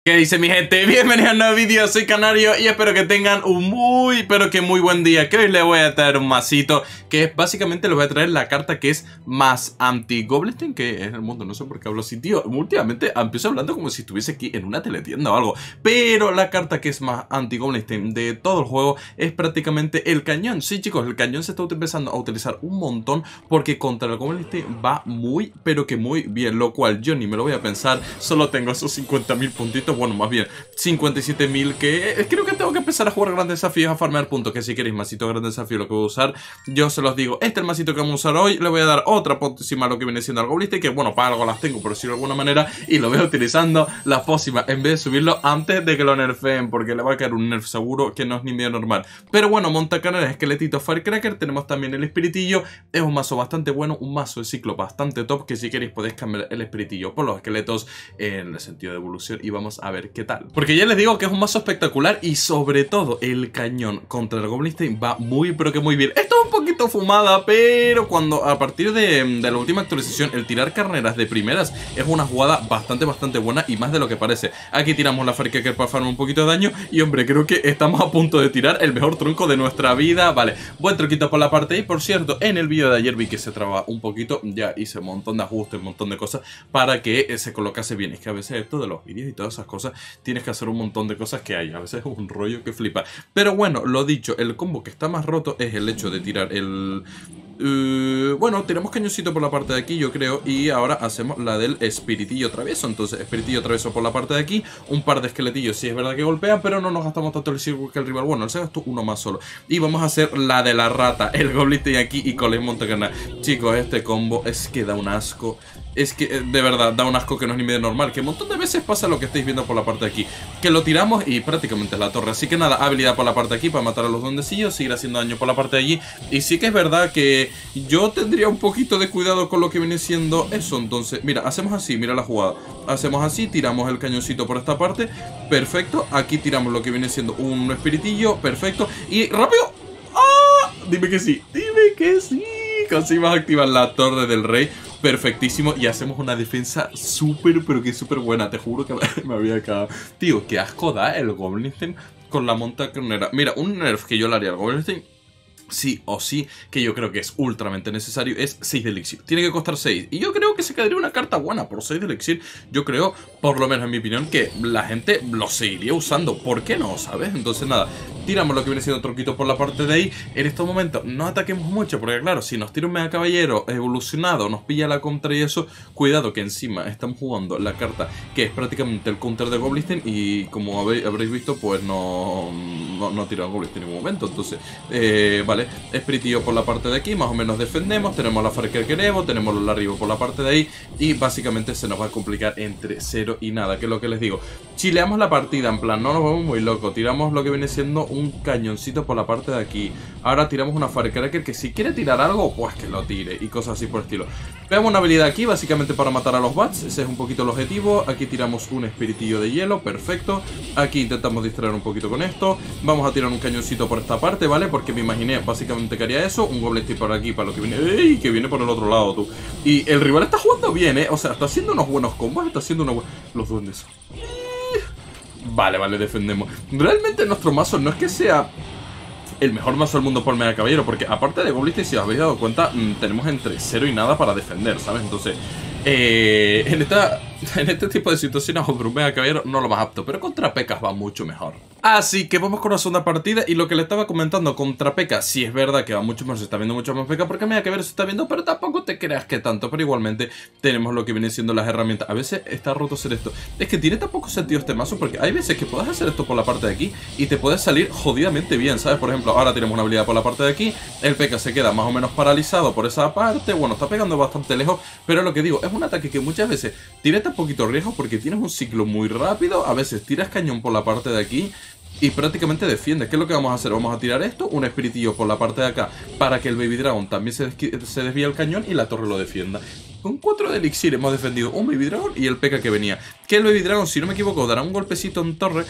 ¿Qué dice mi gente? Bienvenidos a un nuevo vídeo, soy Canario y espero que tengan un muy buen día. Que hoy les voy a traer un masito que es básicamente les voy a traer la carta que es más anti-Goblin que es el mundo. No sé por qué hablo así, tío. Últimamente empiezo hablando como si estuviese aquí en una teletienda o algo. Pero la carta que es más anti-Goblin de todo el juego es prácticamente el cañón. Sí, chicos, el cañón se está empezando a utilizar un montón porque contra el Goblin va muy bien. Lo cual yo ni me lo voy a pensar. Solo tengo esos 50.000 puntitos. Bueno, más bien 57.000 que creo que tengo que empezar a jugar grandes desafíos, a farmear puntos. Que si queréis masito grandes desafíos lo que voy a usar, yo se los digo, este es el masito que vamos a usar hoy. Le voy a dar otra pócima a lo que viene siendo al Goblin, que bueno, para algo las tengo por decirlo de alguna manera, y lo voy utilizando la pócima en vez de subirlo antes de que lo nerfeen, porque le va a caer un nerf seguro que no es ni medio normal. Pero bueno, montacarneras, esqueletitos, firecracker, tenemos también el espiritillo. Es un mazo bastante bueno, un mazo de ciclo bastante top, que si queréis podéis cambiar el espiritillo por los esqueletos en el sentido de evolución y vamos a ver qué tal. Porque ya les digo que es un mazo espectacular y sobre todo el cañón contra el Goblin va muy bien. Esto es un poquito fumada, pero cuando a partir de la última actualización el tirar carneras de primeras es una jugada bastante buena y más de lo que parece. Aquí tiramos la firecracker para farmar un poquito de daño y hombre, creo que estamos a punto de tirar el mejor tronco de nuestra vida. Vale, buen tronquito por la parte y por cierto, en el vídeo de ayer vi que se traba un poquito, ya hice un montón de ajustes, un montón de cosas para que se colocase bien. Es que a veces esto de los vídeos y todas esas cosas tienes que hacer un montón de cosas que hay, a veces es un rollo que flipa. Pero bueno, lo dicho, el combo que está más roto es el hecho de tirar el... bueno, tiramos cañoncito por la parte de aquí, yo creo. Y ahora hacemos la del espiritillo travieso. Entonces, espiritillo travieso por la parte de aquí. Un par de esqueletillos, sí es verdad que golpean, pero no nos gastamos tanto el círculo que el rival. Bueno, él se gastó uno más solo. Y vamos a hacer la de la rata, el Goblin aquí y con el montacarnera. Chicos, este combo es que da un asco. Es que de verdad da un asco que no es ni medio normal. Que un montón de veces pasa lo que estáis viendo por la parte de aquí, que lo tiramos y prácticamente es la torre. Así que nada, habilidad por la parte de aquí para matar a los duendecillos, seguir haciendo daño por la parte de allí. Y sí que es verdad que yo tendría un poquito de cuidado con lo que viene siendo eso. Entonces, mira, hacemos así, mira la jugada. Hacemos así, tiramos el cañoncito por esta parte. Perfecto, aquí tiramos lo que viene siendo un espiritillo. Perfecto, y rápido. ¡Ah! Dime que sí, dime que sí. Conseguimos activar la torre del rey. Perfectísimo, y hacemos una defensa pero que súper buena. Te juro que me había cagado. Tío, qué asco da el Goblin con la montacarnera. Mira, un nerf que yo le haría al Goblin sí o sí, que yo creo que es ultramente necesario, es 6 de elixir. Tiene que costar 6. Y yo creo que se quedaría una carta buena por 6 de elixir. Yo creo, por lo menos en mi opinión, que la gente lo seguiría usando. ¿Por qué no? ¿Sabes? Entonces nada, tiramos lo que viene siendo tronquito por la parte de ahí. En estos momentos no ataquemos mucho, porque claro, si nos tira un mega caballero evolucionado, nos pilla la contra y eso, cuidado que encima estamos jugando la carta que es prácticamente el counter de Goblin. Y como habréis visto, pues no tira a Goblin en ningún momento. Entonces, vale. Espiritillo por la parte de aquí, más o menos defendemos. Tenemos la firecracker que queremos, tenemos los larribos por la parte de ahí. Y básicamente se nos va a complicar entre 0 y nada, que es lo que les digo. Chileamos la partida, en plan, no nos vamos muy locos. Tiramos lo que viene siendo un cañoncito por la parte de aquí. Ahora tiramos una firecracker que si quiere tirar algo, pues que lo tire y cosas así por el estilo. Veamos una habilidad aquí, básicamente para matar a los bats. Ese es un poquito el objetivo. Aquí tiramos un espiritillo de hielo, perfecto. Aquí intentamos distraer un poquito con esto. Vamos a tirar un cañoncito por esta parte, ¿vale? Porque me imaginé básicamente que haría eso. Un Goblin por aquí para lo que viene. ¡Ey! Que viene por el otro lado, tú. Y el rival está jugando bien, ¿eh? O sea, está haciendo unos buenos combos. Está haciendo unos buenos... Los duendes. Vale, defendemos. Realmente nuestro mazo no es que sea el mejor mazo del mundo por mega caballero, porque aparte de Goblin, si os habéis dado cuenta, tenemos entre 0 y nada para defender, ¿sabes? Entonces, en este tipo de situaciones por un mega caballero no lo más apto, pero contra P.E.K.K.A va mucho mejor. Así que vamos con la segunda partida. Y lo que le estaba comentando contra P.E.K.K.A, sí es verdad que va mucho más, se está viendo mucho más P.E.K.K.A, porque mega caballero se está viendo, pero tampoco te creas que tanto. Pero igualmente tenemos lo que vienen siendo las herramientas. A veces está roto hacer esto. Es que tiene tan poco sentido este mazo, porque hay veces que puedes hacer esto por la parte de aquí y te puede salir jodidamente bien, ¿sabes? Por ejemplo, ahora tenemos una habilidad por la parte de aquí. El P.E.K.K.A se queda más o menos paralizado por esa parte. Bueno, está pegando bastante lejos, pero lo que digo, es un ataque que muchas veces tiene tan poquito riesgo porque tienes un ciclo muy rápido. A veces tiras cañón por la parte de aquí y prácticamente defiendes. ¿Qué es lo que vamos a hacer? Vamos a tirar esto, un espiritillo por la parte de acá para que el Baby Dragon también se desvíe el cañón y la torre lo defienda. Con 4 de elixir hemos defendido un Baby Dragon y el P.E.K.K.A que venía. Que el Baby Dragon, si no me equivoco, dará un golpecito en torre.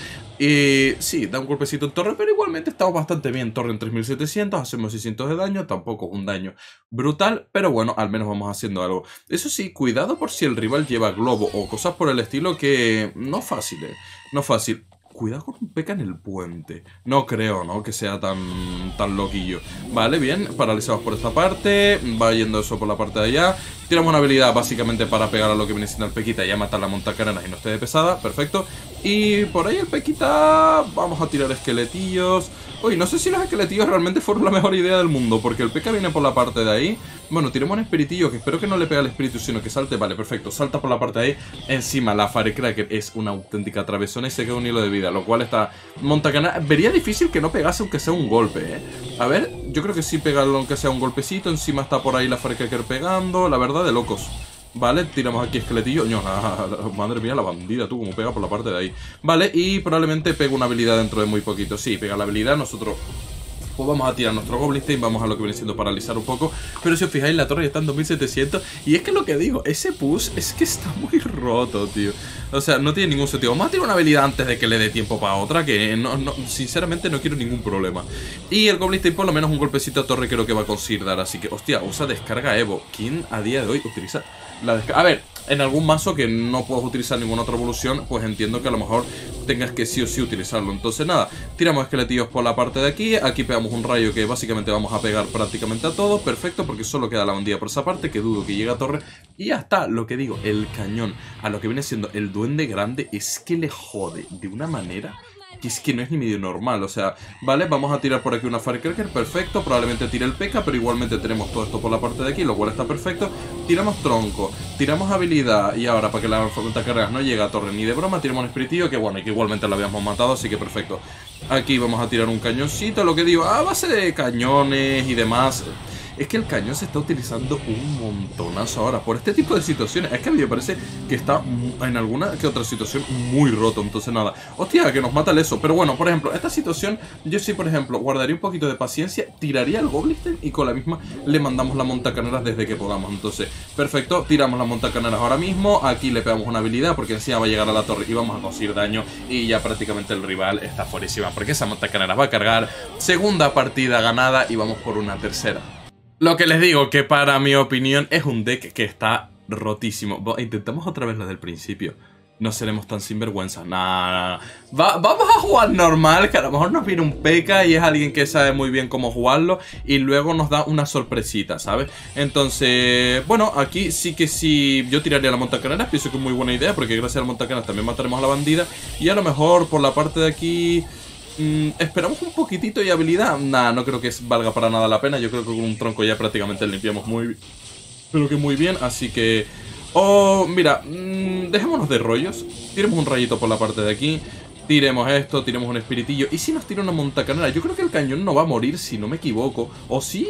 Sí, da un golpecito en torre, pero igualmente estamos bastante bien. Torre en 3700, hacemos 600 de daño. Tampoco es un daño brutal, pero bueno, al menos vamos haciendo algo. Eso sí, cuidado por si el rival lleva globo o cosas por el estilo, que no fácil, no fácil. Cuidado con un P.E.K.K.A en el puente. No creo, ¿no? Que sea tan loquillo. Vale, bien. Paralizados por esta parte. Va yendo eso por la parte de allá. Tiramos una habilidad básicamente para pegar a lo que viene siendo el P.E.K.K.A y a matar la montacargas y no esté de pesada. Perfecto. Y por ahí el P.E.K.K.A vamos a tirar esqueletillos. Uy, no sé si los esqueletillos realmente fueron la mejor idea del mundo, porque el P.E.K.K.A viene por la parte de ahí. Bueno, tiremos un espiritillo que espero que no le pegue al espíritu, sino que salte. Vale, perfecto. Salta por la parte de ahí. Encima, la Firecracker es una auténtica travesona y se queda un hilo de vida, lo cual está montacargas. Vería difícil que no pegase aunque sea un golpe, A ver, yo creo que sí pega aunque sea un golpecito. Encima está por ahí la Firecracker pegando. La verdad, de locos. Vale, tiramos aquí esqueletillo. No, madre mía, la bandida, tú, como pega por la parte de ahí. Vale, y probablemente pega una habilidad dentro de muy poquito. Sí, pega la habilidad, nosotros pues vamos a tirar nuestro Goblin, vamos a lo que viene siendo paralizar un poco. Pero si os fijáis, la torre ya está en 2700. Y es que lo que digo, ese push es que está muy roto, tío. O sea, no tiene ningún sentido. Vamos a tirar una habilidad antes de que le dé tiempo para otra, que sinceramente no quiero ningún problema. Y el Goblin por lo menos un golpecito a torre creo que va a conseguir dar. Así que, hostia, usa descarga Evo. ¿Quién a día de hoy utiliza la descarga? A ver, en algún mazo que no puedas utilizar ninguna otra evolución, pues entiendo que a lo mejor tengas que sí o sí utilizarlo. Entonces nada, tiramos esqueletillos por la parte de aquí. Aquí pegamos un rayo que básicamente vamos a pegar prácticamente a todo. Perfecto, porque solo queda la bandilla por esa parte, que dudo que llegue a torre. Y ya está, lo que digo, el cañón a lo que viene siendo el duende grande es que le jode de una manera que es que no es ni medio normal. O sea, vale, vamos a tirar por aquí una Firecracker, perfecto. Probablemente tire el P.E.K.K.A, pero igualmente tenemos todo esto por la parte de aquí, lo cual está perfecto. Tiramos tronco, tiramos habilidad. Y ahora, para que la montacargas no llegue a torre ni de broma, tiramos un espiritillo, que bueno, y que igualmente lo habíamos matado, así que perfecto. Aquí vamos a tirar un cañoncito, lo que digo, a base de cañones y demás. Es que el cañón se está utilizando un montonazo ahora por este tipo de situaciones. Es que a mí me parece que está en alguna que otra situación muy roto. Entonces nada, hostia, que nos mata el eso. Pero bueno, por ejemplo, esta situación yo sí, por ejemplo, guardaría un poquito de paciencia, tiraría el Goblin y con la misma le mandamos la montacargas desde que podamos. Entonces, perfecto, tiramos la montacargas ahora mismo. Aquí le pegamos una habilidad porque encima va a llegar a la torre y vamos a conseguir daño. Y ya prácticamente el rival está fuerísima porque esa montacargas va a cargar. Segunda partida ganada y vamos por una tercera. Lo que les digo, que para mi opinión es un deck que está rotísimo. Intentamos otra vez lo del principio. No seremos tan sinvergüenza. Nah. Vamos a jugar normal, que a lo mejor nos viene un P.E.K.K.A y es alguien que sabe muy bien cómo jugarlo. Y luego nos da una sorpresita, ¿sabes? Entonces, bueno, aquí sí que sí. Yo tiraría la montacargas, pienso que es muy buena idea, porque gracias a la montacargas también mataremos a la bandida. Y a lo mejor por la parte de aquí... esperamos un poquitito y habilidad. Nah, no creo que valga para nada la pena. Yo creo que con un tronco ya prácticamente limpiamos muy bien. Pero que muy bien, así que... Oh, mira, dejémonos de rollos. Tiremos un rayito por la parte de aquí. Tiremos esto, tiremos un espiritillo. ¿Y si nos tira una montacargas? Yo creo que el cañón no va a morir, si no me equivoco. ¿O sí?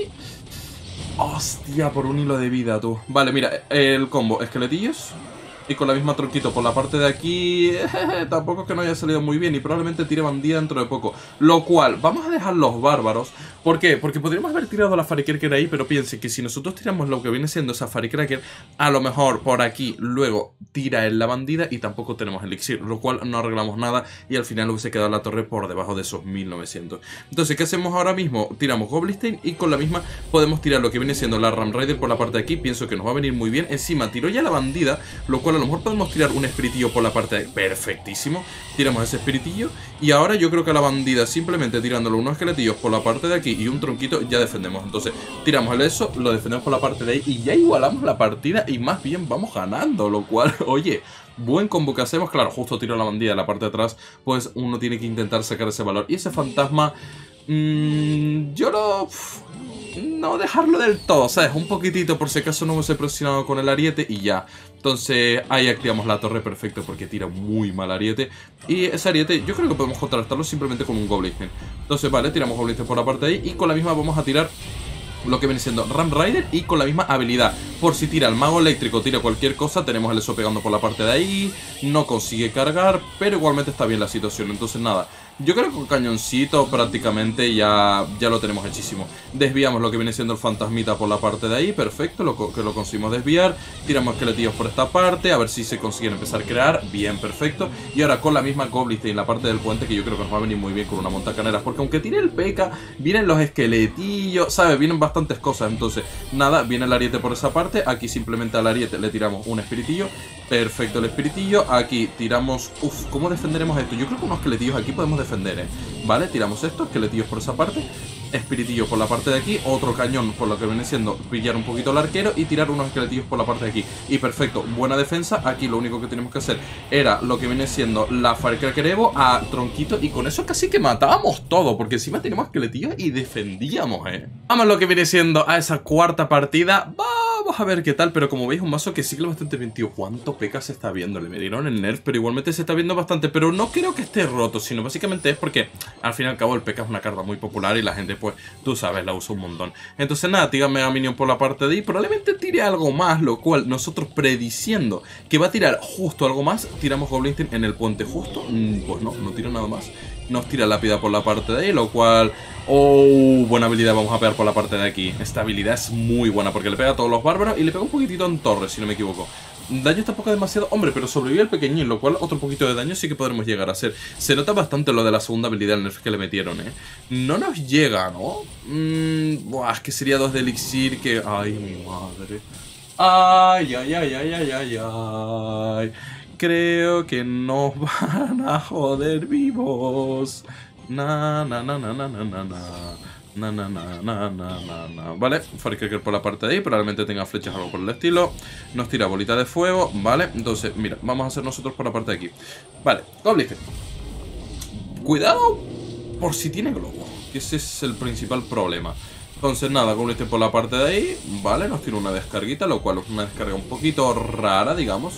Hostia, por un hilo de vida, tú. Vale, mira, el combo, esqueletillos. Y con la misma tronquito por la parte de aquí, tampoco es que no haya salido muy bien. Y probablemente tire bandida dentro de poco. Lo cual, vamos a dejar los bárbaros. ¿Por qué? Porque podríamos haber tirado la Firecracker ahí, pero piense que si nosotros tiramos lo que viene siendo esa Firecracker, a lo mejor por aquí luego tira en la bandida y tampoco tenemos elixir, lo cual no arreglamos nada y al final hubiese quedado la torre por debajo de esos 1900. Entonces, ¿qué hacemos ahora mismo? Tiramos Goblin y con la misma podemos tirar lo que viene siendo la Ram Raider por la parte de aquí. Pienso que nos va a venir muy bien. Encima tiró ya la bandida, lo cual a lo mejor podemos tirar un espiritillo por la parte de... Perfectísimo. Tiramos ese espiritillo y ahora yo creo que a la bandida simplemente tirándole unos esqueletillos por la parte de aquí y un tronquito ya defendemos. Entonces tiramos el eso, lo defendemos por la parte de ahí y ya igualamos la partida y más bien vamos ganando, lo cual, oye, buen combo que hacemos. Claro, justo tiro la bandida en la parte de atrás, pues uno tiene que intentar sacar ese valor. Y ese fantasma, yo lo... no dejarlo del todo, ¿sabes? Un poquitito por si acaso no hubiese presionado con el ariete y ya. Entonces ahí activamos la torre, perfecto, porque tira muy mal ariete. Y ese ariete yo creo que podemos contrarrestarlo simplemente con un Goblin. Entonces vale, tiramos Goblin por la parte de ahí y con la misma vamos a tirar lo que viene siendo Ram Rider y con la misma habilidad. Por si tira el mago eléctrico, tira cualquier cosa, tenemos el eso pegando por la parte de ahí. No consigue cargar, pero igualmente está bien la situación. Entonces nada, yo creo que con cañoncito prácticamente ya lo tenemos hechísimo. Desviamos lo que viene siendo el fantasmita por la parte de ahí, perfecto, que lo conseguimos desviar. Tiramos esqueletillos por esta parte, a ver si se consiguen empezar a crear. Bien, perfecto. Y ahora con la misma Goblin en la parte del puente, que yo creo que nos va a venir muy bien con una montacaneras. Porque aunque tire el P.K., vienen los esqueletillos, ¿sabes? Vienen bastantes cosas. Entonces, nada, viene el ariete por esa parte. Aquí simplemente al ariete le tiramos un espiritillo. Perfecto, el espiritillo. Aquí tiramos... Uf, ¿cómo defenderemos esto? Yo creo que unos esqueletillos aquí podemos defender, ¿eh? Vale, tiramos esto, esqueletillos por esa parte. Espiritillo por la parte de aquí. Otro cañón por lo que viene siendo pillar un poquito el arquero y tirar unos esqueletillos por la parte de aquí. Y perfecto, buena defensa. Aquí lo único que tenemos que hacer era lo que viene siendo la Firecracker Evo a tronquito. Y con eso casi que matábamos todo, porque encima tenemos esqueletillos y defendíamos, Vamos lo que viene siendo a esa cuarta partida. Vamos a ver qué tal, pero como veis un mazo que sigue bastante bien, tío. ¿Cuánto P.K. se está viendo? Le dieron el nerf, pero igualmente se está viendo bastante. Pero no creo que esté roto, sino básicamente es porque al fin y al cabo el P.K. es una carta muy popular y la gente, pues, tú sabes, la usa un montón. Entonces nada, tira Mega Minion por la parte de ahí. Probablemente tire algo más, lo cual nosotros prediciendo que va a tirar justo algo más, tiramos Goblin en el puente justo. Pues no tira nada más. Nos tira lápida por la parte de ahí, lo cual... Oh, buena habilidad, vamos a pegar por la parte de aquí. Esta habilidad es muy buena porque le pega a todos los bárbaros y le pega un poquitito en torre, si no me equivoco. Daño tampoco demasiado, hombre, pero sobrevive el pequeñín, lo cual otro poquito de daño sí que podremos llegar a hacer. Se nota bastante lo de la segunda habilidad, el nerf que le metieron, No nos llega, ¿no? Buah, es que sería 2 de elixir que... Ay, mi madre. Ay, ay, ay, ay, ay, ay, ay. Creo que nos van a joder vivos. Na, na, na, na, na, na, na, na. Na, na, na, na, na, na. Vale, Firecracker por la parte de ahí. Probablemente tenga flechas o algo por el estilo. Nos tira bolita de fuego. Vale, entonces, mira, vamos a hacer nosotros por la parte de aquí. Vale, Goblin. Cuidado por si tiene globo, que ese es el principal problema. Entonces nada, Goblin por la parte de ahí. Vale, nos tira una descarguita, lo cual es una descarga un poquito rara, digamos.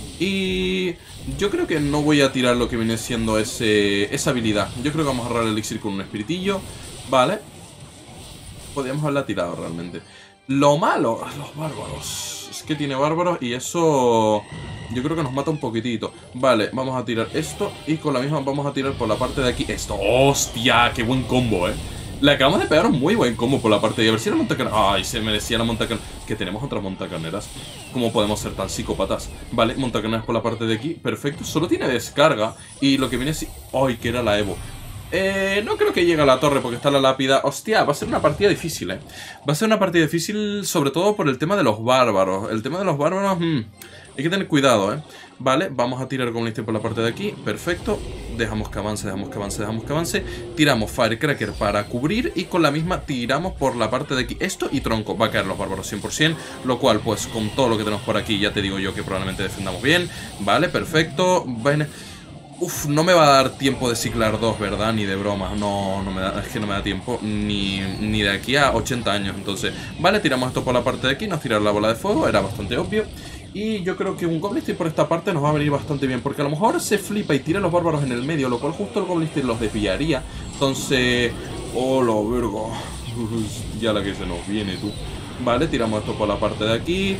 Y yo creo que no voy a tirar lo que viene siendo esa habilidad. Yo creo que vamos a agarrar el elixir con un espiritillo. Vale. Podríamos haberla tirado realmente. Lo malo, los bárbaros. Es que tiene bárbaros y eso yo creo que nos mata un poquitito. Vale, vamos a tirar esto y con la misma vamos a tirar por la parte de aquí esto. ¡Hostia! ¡Qué buen combo, Le acabamos de pegar un muy buen combo por la parte de... A ver si la montacanera... ¡Ay! Se merecía la montacanera. Que tenemos otras montacaneras. ¿Cómo podemos ser tan psicópatas? Vale, montacaneras por la parte de aquí. Perfecto. Solo tiene descarga. Y lo que viene es... ¡Ay! Que era la Evo. No creo que llegue a la torre porque está la lápida. Hostia, va a ser una partida difícil, Va a ser una partida difícil sobre todo por el tema de los bárbaros. El tema de los bárbaros... Hay que tener cuidado, Vale, vamos a tirar con este por la parte de aquí. Perfecto. Dejamos que avance, dejamos que avance, dejamos que avance. Tiramos Firecracker para cubrir y con la misma tiramos por la parte de aquí. Esto y tronco. Va a caer los bárbaros 100%. Lo cual, pues, con todo lo que tenemos por aquí, ya te digo yo que probablemente defendamos bien. Vale, perfecto. Uf, no me va a dar tiempo de ciclar 2, ¿verdad? Ni de broma, no me da, es que no me da tiempo ni de aquí a 80 años. Entonces, vale, tiramos esto por la parte de aquí, nos tiran la bola de fuego, era bastante obvio. Y yo creo que un Goblin por esta parte nos va a venir bastante bien, porque a lo mejor se flipa y tira a los bárbaros en el medio, lo cual justo el Goblin los desviaría. Entonces, oh, la verga, ya la que se nos viene, tú. Vale, tiramos esto por la parte de aquí.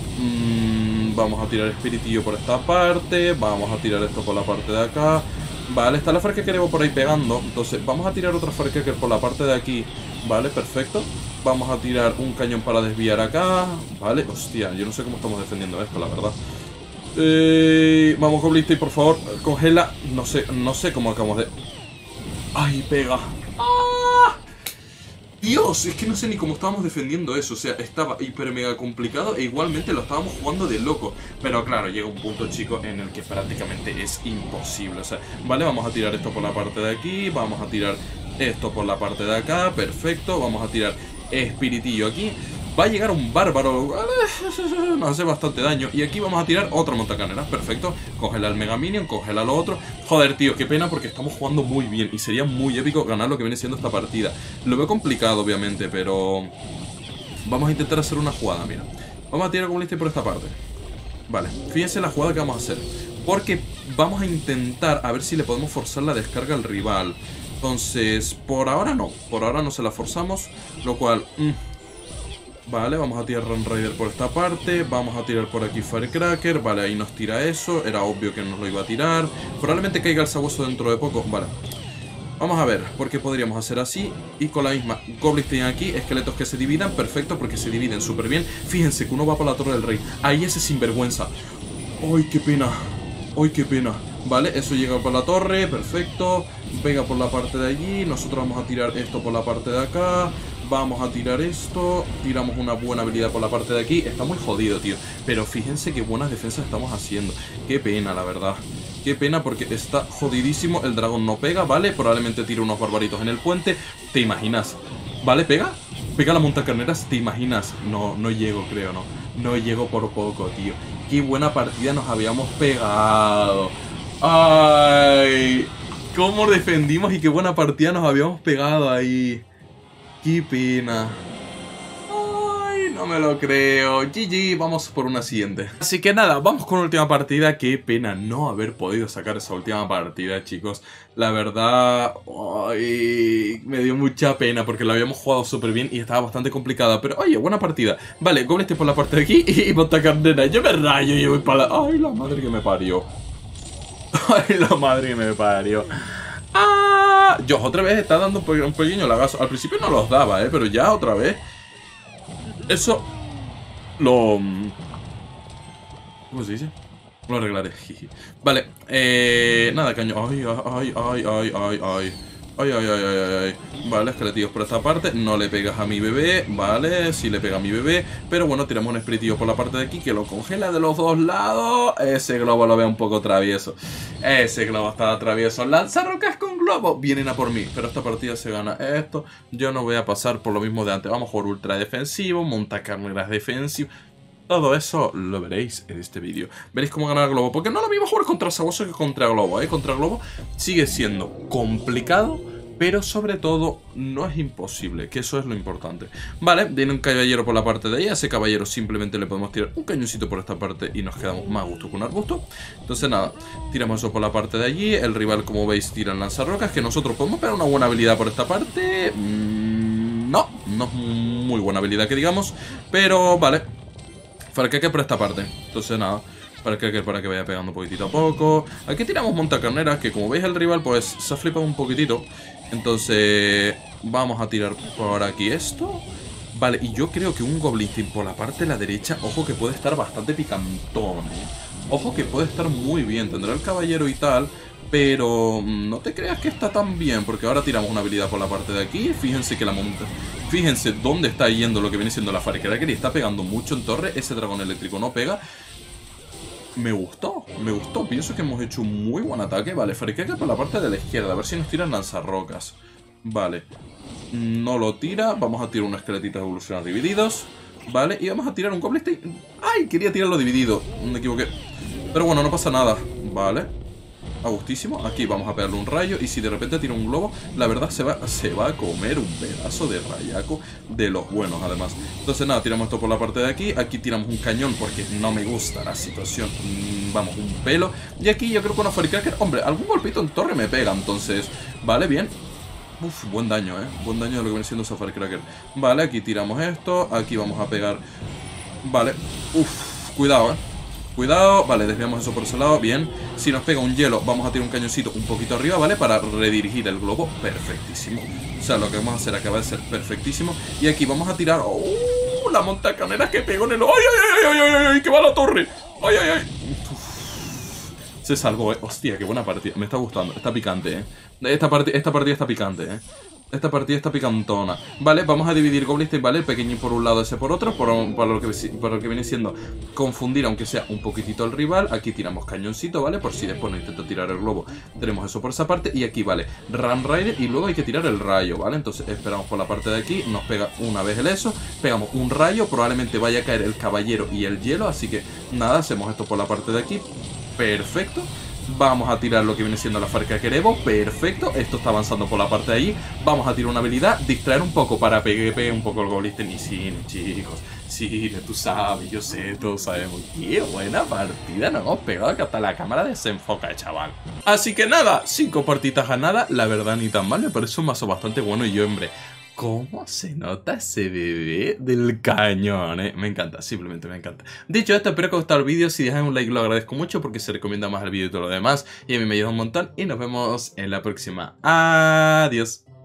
Vamos a tirar espiritillo por esta parte. Vamos a tirar esto por la parte de acá. Vale, está la Firecracker Evo por ahí pegando. Entonces vamos a tirar otra Firecracker por la parte de aquí. Vale, perfecto. Vamos a tirar un cañón para desviar acá. Vale, hostia, yo no sé cómo estamos defendiendo esto, la verdad. Vamos, Goblin, por favor, congela. No sé cómo acabamos de... ¡Ay, pega! ¡Ah! Dios, es que no sé ni cómo estábamos defendiendo eso. O sea, estaba hiper mega complicado e igualmente lo estábamos jugando de loco. Pero claro, llega un punto, chicos, en el que prácticamente es imposible. O sea, vale, vamos a tirar esto por la parte de aquí. Vamos a tirar esto por la parte de acá. Perfecto, vamos a tirar espiritillo aquí. Va a llegar un bárbaro, nos hace bastante daño. Y aquí vamos a tirar otra montacanera. Perfecto, congela el Mega Minion, congela lo otro. Joder, tío, qué pena porque estamos jugando muy bien y sería muy épico ganar lo que viene siendo esta partida. Lo veo complicado, obviamente, pero vamos a intentar hacer una jugada, mira. Vamos a tirar con por esta parte. Vale, fíjense la jugada que vamos a hacer, porque vamos a intentar a ver si le podemos forzar la descarga al rival. Entonces, por ahora no se la forzamos, lo cual... Vale, vamos a tirar Run Rider por esta parte. Vamos a tirar por aquí Firecracker. Vale, ahí nos tira eso. Era obvio que nos lo iba a tirar. Probablemente caiga el sabueso dentro de poco. Vale. Vamos a ver, porque podríamos hacer así. Y con la misma Goblins tienen aquí esqueletos que se dividan. Perfecto, porque se dividen súper bien. Fíjense que uno va por la Torre del Rey. Ahí ese sinvergüenza. ¡Ay, qué pena! ¡Ay, qué pena! Vale, eso llega por la torre. Perfecto. Pega por la parte de allí. Nosotros vamos a tirar esto por la parte de acá. Vamos a tirar esto. Tiramos una buena habilidad por la parte de aquí. Está muy jodido, tío. Pero fíjense qué buenas defensas estamos haciendo. Qué pena, la verdad. Qué pena porque está jodidísimo. El dragón no pega, ¿vale? Probablemente tire unos barbaritos en el puente. ¿Te imaginas? ¿Vale? ¿Pega? ¿Pega la montacarneras? ¿Te imaginas? No, no llego, creo, ¿no? No llego por poco, tío. Qué buena partida nos habíamos pegado. ¡Ay! ¿Cómo defendimos y qué buena partida nos habíamos pegado ahí? ¡Qué pena! No me lo creo. GG, vamos por una siguiente. Así que nada, vamos con la última partida. Qué pena no haber podido sacar esa última partida, chicos. La verdad, ay, me dio mucha pena porque la habíamos jugado súper bien y estaba bastante complicada. Pero oye, buena partida. Vale, Goblins por la parte de aquí y montacarnera. Yo me rayo y voy para la... Ay, la madre que me parió. Ay, la madre que me parió. Ah, yo otra vez está dando un pequeño lagazo. Al principio no los daba, pero ya otra vez. Eso lo... ¿Cómo se dice? Lo arreglaré. Vale, nada, caño. Ay, ay, ay, ay, ay, ay. Ay, ay, ay, ay, ay. Vale, esqueletillos por esta parte. No le pegas a mi bebé. Vale, sí le pega a mi bebé. Pero bueno, tiramos un espiritillo por la parte de aquí que lo congela de los dos lados. Ese globo lo veo un poco travieso. Ese globo está travieso. Lanzarrocas con globo. Vienen a por mí. Pero esta partida se gana esto. Yo no voy a pasar por lo mismo de antes. Vamos a jugar ultra defensivo. Montacarneras defensivo. Todo eso lo veréis en este vídeo. Veréis cómo ganar Globo. Porque no lo mismo jugar contra Sabueso que contra Globo, Contra Globo sigue siendo complicado, pero sobre todo no es imposible, que eso es lo importante. Vale, viene un caballero por la parte de ahí. A ese caballero simplemente le podemos tirar un cañoncito por esta parte y nos quedamos más a gusto que un arbusto. Entonces nada, tiramos eso por la parte de allí. El rival, como veis, tira en lanzarrocas, que nosotros podemos pegar una buena habilidad por esta parte. No es muy buena habilidad que digamos, pero vale. Firecracker por esta parte. Entonces nada, Firecracker para que vaya pegando poquitito a poco. Aquí tiramos montacarneras, que como veis el rival pues se ha flipado un poquitito. Entonces vamos a tirar por aquí esto. Vale, y yo creo que un Goblin Team por la parte de la derecha, ojo que puede estar bastante picantón, Ojo que puede estar muy bien, tendrá el caballero y tal. Pero no te creas que está tan bien, porque ahora tiramos una habilidad por la parte de aquí. Fíjense que la monta... Fíjense dónde está yendo lo que viene siendo la Firecracker y está pegando mucho en torre. Ese dragón eléctrico no pega. Me gustó. Pienso que hemos hecho un muy buen ataque. Vale, Firecracker por la parte de la izquierda. A ver si nos tiran lanzarrocas. Vale. No lo tira. Vamos a tirar un esqueletito de evolucionar divididos. Vale, y vamos a tirar un Goblin. ¡Ay! Quería tirarlo dividido. Me equivoqué. Pero bueno, no pasa nada. Vale. A gustísimo, aquí vamos a pegarle un rayo. Y si de repente tira un globo, la verdad se va a comer un pedazo de rayaco de los buenos además. Entonces nada, tiramos esto por la parte de aquí. Aquí tiramos un cañón porque no me gusta la situación. Vamos, un pelo. Y aquí yo creo que una Firecracker, hombre, algún golpito en torre me pega. Entonces, vale, bien. Uf, buen daño, buen daño de lo que viene siendo esa Firecracker. Vale, aquí tiramos esto. Aquí vamos a pegar. Vale, uf, cuidado, Cuidado, vale, desviamos eso por ese lado, bien. Si nos pega un hielo, vamos a tirar un cañoncito un poquito arriba, ¿vale? Para redirigir el globo, perfectísimo. O sea, lo que vamos a hacer acaba de ser perfectísimo. Y aquí vamos a tirar... ¡Oh! La montacarneras que pegó en el... ¡Ay, ay, ay, ay, ay, ay! ¡Que va la torre! ¡Ay, ay, ay! Uf. Se salvó, Hostia, qué buena partida. Me está gustando, está picante, Esta partida está picante, Esta partida está picantona. Vale, vamos a dividir Goblins, ¿vale? El pequeñín por un lado, ese por otro. Para lo que viene siendo confundir, aunque sea un poquitito al rival. Aquí tiramos cañoncito, ¿vale? Por si después no intenta tirar el globo. Tenemos eso por esa parte. Y aquí, vale, Run Rider. Y luego hay que tirar el rayo, ¿vale? Entonces esperamos por la parte de aquí. Nos pega una vez el eso. Pegamos un rayo. Probablemente vaya a caer el caballero y el hielo. Así que nada, hacemos esto por la parte de aquí. Perfecto. Vamos a tirar lo que viene siendo la Firecracker Evo. Perfecto, esto está avanzando por la parte de allí. Vamos a tirar una habilidad, distraer un poco para pegue un poco el Goblin. Y sí, chicos, sí, tú sabes, yo sé, todos sabemos. Qué buena partida nos hemos pegado, que hasta la cámara desenfoca, chaval. Así que nada, 5 partidas ganadas, la verdad ni tan mal. Me parece un mazo bastante bueno y yo, hombre, ¿Cómo se nota ese bebé del cañón, Me encanta, simplemente me encanta. Dicho esto, espero que os haya gustado el vídeo. Si dejan un like lo agradezco mucho porque se recomienda más el vídeo y todo lo demás. Y a mí me ayuda un montón. Y nos vemos en la próxima. Adiós.